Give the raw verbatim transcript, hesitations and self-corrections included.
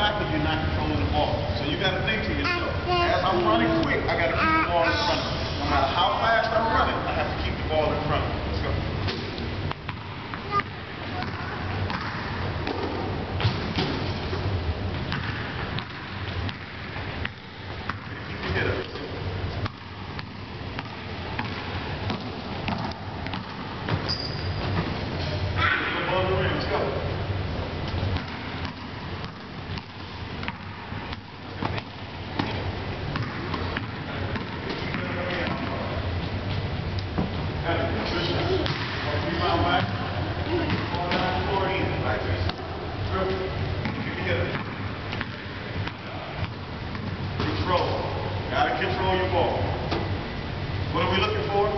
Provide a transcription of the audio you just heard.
backwards, you're not controlling the ball. So you got to think to yourself, as I'm running quick, I got to keep the ball in front of me. No matter how fast I'm running, I have to keep the ball in front of me. Let's go. Keep your head up. Ball in the ring. Let's go. Rebound back. Ball down the floor in. Like this. Good. Keep your head up. Control. Gotta control your ball. What are we looking for?